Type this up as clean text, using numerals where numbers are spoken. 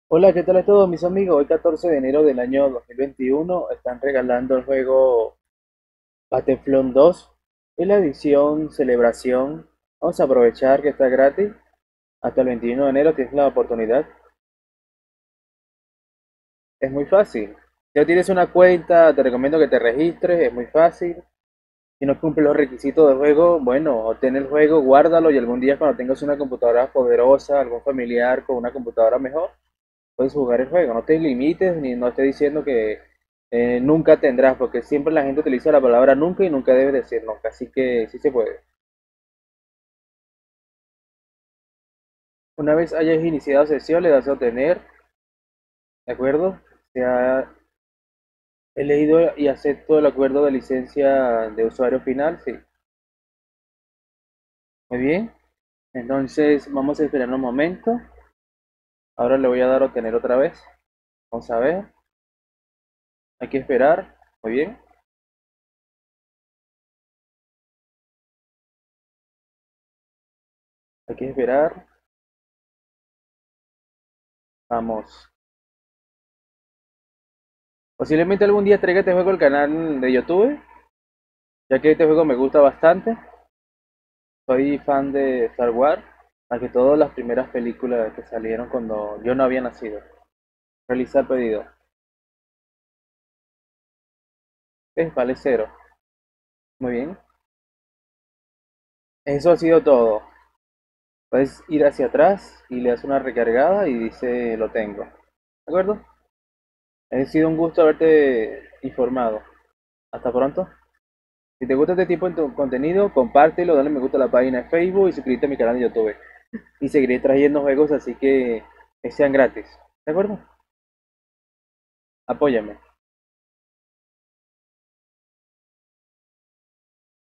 Hola, ¿qué tal a todos mis amigos? Hoy 14 de enero del año 2021 están regalando el juego Battlefront 2 en la edición celebración. Vamos a aprovechar que está gratis. Hasta el 21 de enero tienes la oportunidad. Es muy fácil. Si ya tienes una cuenta, te recomiendo que te registres. Es muy fácil. Si no cumple los requisitos del juego, bueno, obtén el juego, guárdalo y algún día cuando tengas una computadora poderosa, algún familiar con una computadora mejor, puedes jugar el juego. No te limites ni no esté diciendo que nunca tendrás, porque siempre la gente utiliza la palabra nunca y nunca debe decir nunca. Así que sí se puede. Una vez hayas iniciado sesión, le das a obtener, ¿de acuerdo? Ya he leído y acepto el acuerdo de licencia de usuario final, sí. Muy bien. Entonces vamos a esperar un momento. Ahora le voy a dar a obtener otra vez. Vamos a ver. Hay que esperar. Muy bien. Hay que esperar. Vamos. Posiblemente algún día traiga este juego al canal de YouTube, ya que este juego me gusta bastante. Soy fan de Star Wars, más que todas las primeras películas que salieron cuando yo no había nacido. Realizar pedido. Vale cero. Muy bien. Eso ha sido todo. Puedes ir hacia atrás y le das una recargada y dice lo tengo. ¿De acuerdo? Ha sido un gusto haberte informado. Hasta pronto. Si te gusta este tipo de contenido, compártelo, dale me gusta a la página de Facebook y suscríbete a mi canal de YouTube. Y seguiré trayendo juegos así que sean gratis. ¿De acuerdo? Apóyame.